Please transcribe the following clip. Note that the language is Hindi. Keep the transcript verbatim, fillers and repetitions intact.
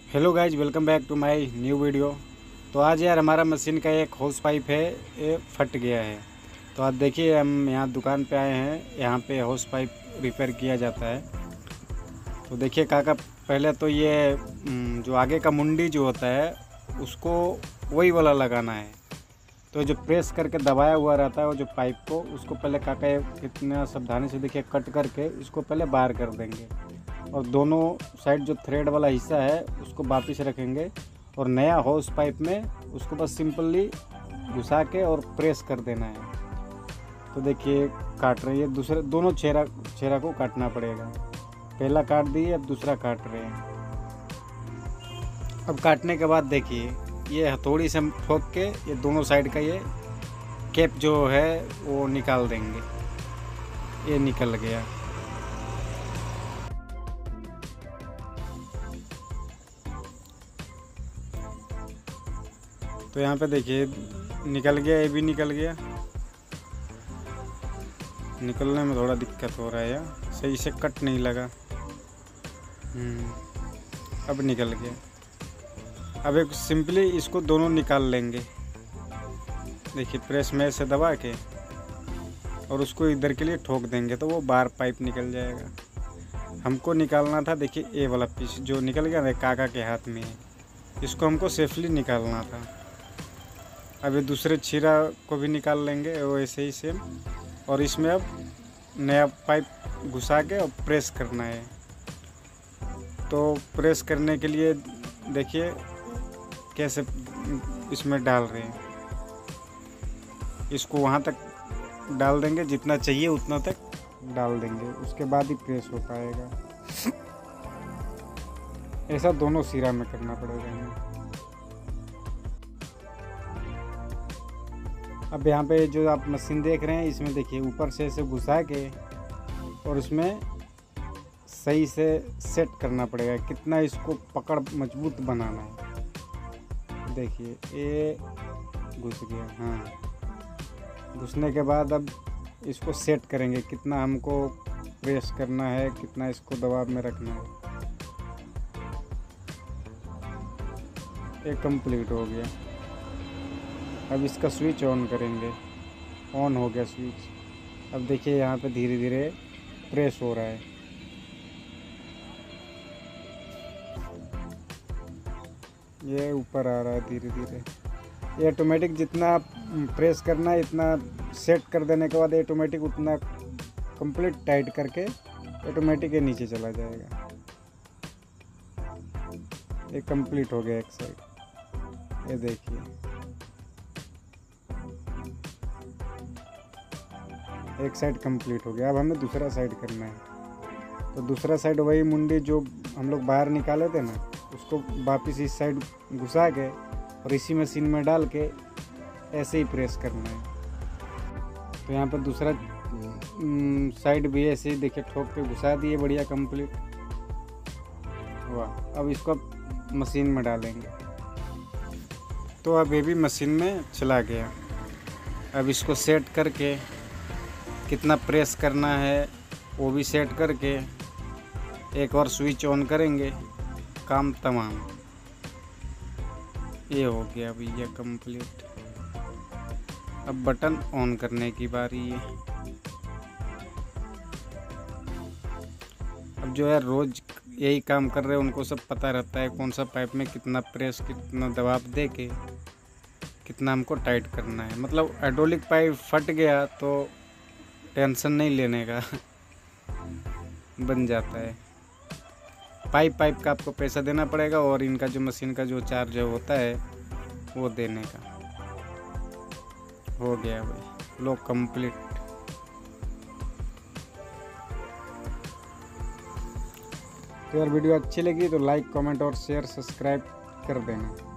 Hello guys, welcome back to my new video. तो आज यार हमारा मशीन का एक होस पाइप है, ये फट गया है। तो आप देखिए, हम यहाँ दुकान पे आए हैं, यहाँ पे होस पाइप रिपेयर किया जाता है। तो देखिए काका, पहले तो ये हम्म, जो आगे का मुंडी जो होता है उसको वही वाला लगाना है। तो जो प्रेस करके दबाया हुआ रहता है वो जो पाइप को, उसको पहले काका ये कितना सावधानी से देखिए कट करके इसको पहले बाहर कर देंगे, और दोनों साइड जो थ्रेड वाला हिस्सा है उसको वापस रखेंगे, और नया होस पाइप में उसको बस सिंपली घुसा के और प्रेस कर देना है। तो देखिए काट रही है, दूसरे दोनों छेरा छेरा को काटना पड़ेगा। पहला काट दिए, अब दूसरा काट रहे हैं। अब काटने के बाद देखिए ये हथौड़ी से हम ठोक के ये दोनों साइड का ये कैप जो है वो निकाल देंगे। ये निकल गया। तो यहाँ पे देखिए निकल गया, ये भी निकल गया। निकलने में थोड़ा दिक्कत हो रहा है यार, सही से कट नहीं लगा। हम्म अब निकल गया। अब एक सिंपली इसको दोनों निकाल लेंगे। देखिए प्रेस में से दबा के और उसको इधर के लिए ठोक देंगे तो वो बाहर पाइप निकल जाएगा। हमको निकालना था, देखिए ये वाला पीस जो निकल गया ना काका के हाथ में है, इसको हमको सेफली निकालना था। अब ये दूसरे छीरा को भी निकाल लेंगे वो ऐसे ही सेम, और इसमें अब नया पाइप घुसा के और प्रेस करना है। तो प्रेस करने के लिए देखिए कैसे इसमें डाल रहे हैं। इसको वहाँ तक डाल देंगे, जितना चाहिए उतना तक डाल देंगे, उसके बाद ही प्रेस हो पाएगा। ऐसा दोनों सिरा में करना पड़ेगा हमें। अब यहाँ पे जो आप मशीन देख रहे हैं, इसमें देखिए ऊपर से ऐसे घुसा के और उसमें सही से सेट करना पड़ेगा, कितना इसको पकड़ मजबूत बनाना है। देखिए ये घुस गया। हाँ, घुसने के बाद अब इसको सेट करेंगे, कितना हमको प्रेस करना है, कितना इसको दबाव में रखना है। ये कंप्लीट हो गया। अब इसका स्विच ऑन करेंगे। ऑन हो गया स्विच। अब देखिए यहाँ पे धीरे धीरे प्रेस हो रहा है। ये ऊपर आ रहा है धीरे धीरे। ये ऑटोमेटिक जितना प्रेस करना है, इतना सेट कर देने के बाद ऑटोमेटिक उतना कंप्लीट टाइट करके ऑटोमेटिक ये नीचे चला जाएगा। ये कंप्लीट हो गया एक साइड। ये देखिए एक साइड कंप्लीट हो गया। अब हमें दूसरा साइड करना है। तो दूसरा साइड वही मुंडी जो हम लोग बाहर निकाले थे ना, उसको वापस इस साइड घुसा के और इसी मशीन में डाल के ऐसे ही प्रेस करना है। तो यहाँ पर दूसरा साइड भी ऐसे ही देखिए ठोक के घुसा दिए, बढ़िया कंप्लीट वाह। अब इसको मशीन में डालेंगे। तो अब ये भी मशीन में चला गया। अब इसको सेट करके कितना प्रेस करना है वो भी सेट करके एक और स्विच ऑन करेंगे, काम तमाम। ये हो गया भैया कंप्लीट। अब बटन ऑन करने की बारी है। अब जो है रोज यही काम कर रहे हैं, उनको सब पता रहता है कौन सा पाइप में कितना प्रेस, कितना दबाव दे के कितना हमको टाइट करना है। मतलब हाइड्रोलिक पाइप फट गया तो टेंशन नहीं लेने का बन जाता है। पाइप पाइप का आपको पैसा देना पड़ेगा, और इनका जो मशीन का जो चार्ज होता है वो देने का। हो गया भाई, लो कंप्लीट। तो यार वीडियो अच्छी लगी तो लाइक, कमेंट और शेयर, सब्सक्राइब कर देना।